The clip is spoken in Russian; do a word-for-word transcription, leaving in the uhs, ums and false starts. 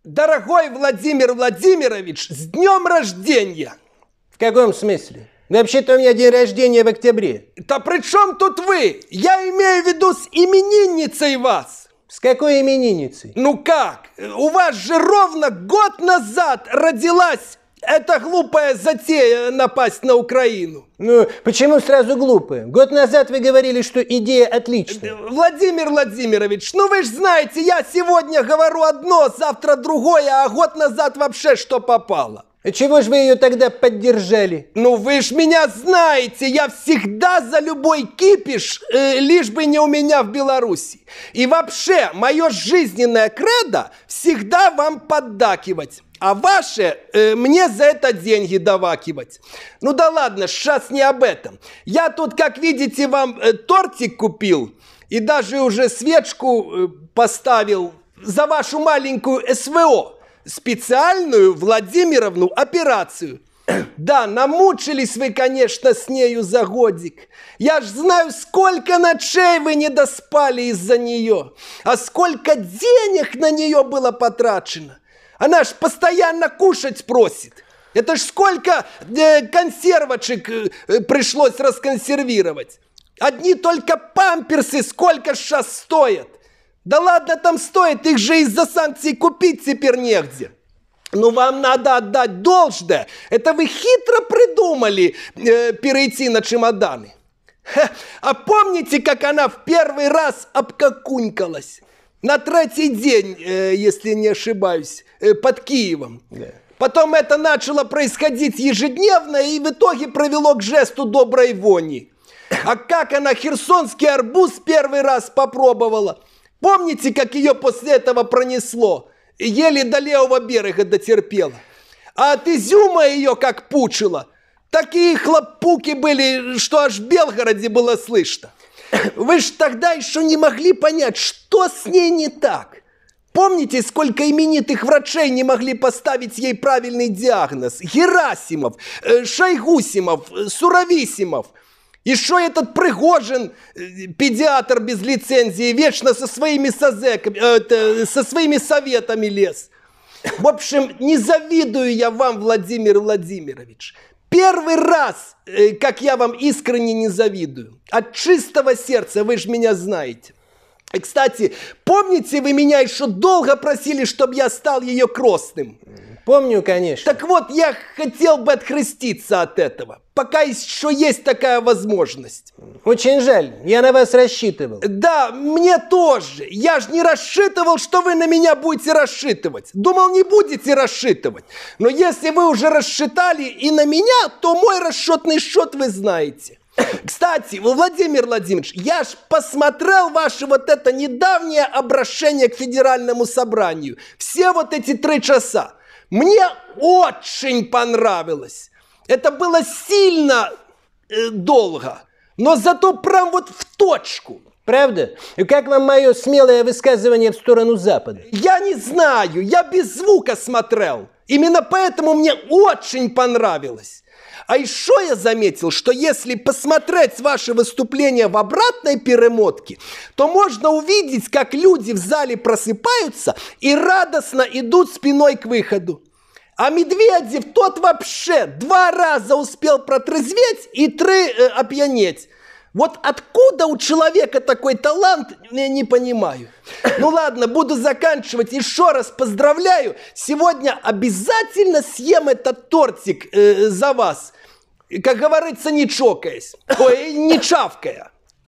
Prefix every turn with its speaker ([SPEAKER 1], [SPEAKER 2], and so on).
[SPEAKER 1] Дорогой Владимир Владимирович, с днем рождения!
[SPEAKER 2] В каком смысле? Вообще-то у меня день рождения в октябре.
[SPEAKER 1] Да при чем тут вы? Я имею в виду с именинницей вас.
[SPEAKER 2] С какой именинницей?
[SPEAKER 1] Ну как? У вас же ровно год назад родилась эта глупая затея напасть на Украину.
[SPEAKER 2] Ну, почему сразу глупая? Год назад вы говорили, что идея отличная.
[SPEAKER 1] Владимир Владимирович, ну вы же знаете, я сегодня говорю одно, завтра другое, а год назад вообще что попало.
[SPEAKER 2] А чего же вы ее тогда поддержали?
[SPEAKER 1] Ну вы ж меня знаете, я всегда за любой кипиш, э, лишь бы не у меня в Беларуси. И вообще, мое жизненное кредо всегда вам поддакивать. А ваше э, мне за это деньги давакивать. Ну да ладно, сейчас не об этом. Я тут, как видите, вам э, тортик купил. И даже уже свечку э, поставил за вашу маленькую СВО. Специальную Владимировну операцию. Да, намучились вы, конечно, с нею за годик. Я ж знаю, сколько ночей вы не доспали из-за нее. А сколько денег на нее было потрачено. Она ж постоянно кушать просит. Это ж сколько э, консервочек э, пришлось расконсервировать. Одни только памперсы сколько ж сейчас стоят. Да ладно там стоит, их же из-за санкций купить теперь негде. Ну вам надо отдать должное. Это вы хитро придумали э, перейти на чемоданы. Ха, а помните, как она в первый раз обкакунькалась? На третий день, э, если не ошибаюсь, э, под Киевом. Да. Потом это начало происходить ежедневно и в итоге привело к жесту доброй вони. А как она херсонский арбуз первый раз попробовала? Помните, как ее после этого пронесло? Еле до левого берега дотерпела. А от изюма ее как пучило. Такие хлопуки были, что аж в Белгороде было слышно. Вы ж тогда еще не могли понять, что с ней не так. Помните, сколько именитых врачей не могли поставить ей правильный диагноз? Герасимов, Шойгусимов, Суровисимов. Еще этот Пригожин, педиатр без лицензии, вечно со своими созеками, э, со своими советами лез. В общем, не завидую я вам, Владимир Владимирович. Первый раз, э, как я вам искренне не завидую. От чистого сердца, вы же меня знаете. И, кстати, помните, вы меня еще долго просили, чтобы я стал ее крестным?
[SPEAKER 2] Помню, конечно.
[SPEAKER 1] Так вот, я хотел бы отхреститься от этого, пока еще есть такая возможность.
[SPEAKER 2] Очень жаль, я на вас рассчитывал.
[SPEAKER 1] Да, мне тоже. Я же не рассчитывал, что вы на меня будете рассчитывать. Думал, не будете рассчитывать. Но если вы уже рассчитали и на меня, то мой расчетный счет вы знаете. Кстати, Владимир Владимирович, я ж посмотрел ваше вот это недавнее обращение к Федеральному собранию. Все вот эти три часа. Мне очень понравилось. Это было сильно э, долго, но зато прям вот в точку.
[SPEAKER 2] Правда? И как вам мое смелое высказывание в сторону Запада?
[SPEAKER 1] Я не знаю, я без звука смотрел. Именно поэтому мне очень понравилось. А еще я заметил, что если посмотреть ваше выступление в обратной перемотке, то можно увидеть, как люди в зале просыпаются и радостно идут спиной к выходу. А Медведев тот вообще два раза успел протрезветь и три э, опьянеть. Вот откуда у человека такой талант, я не понимаю. Ну ладно, буду заканчивать. Еще раз поздравляю. Сегодня обязательно съем этот тортик э, за вас. Как говорится, не чокаясь. Ой, не чавкая.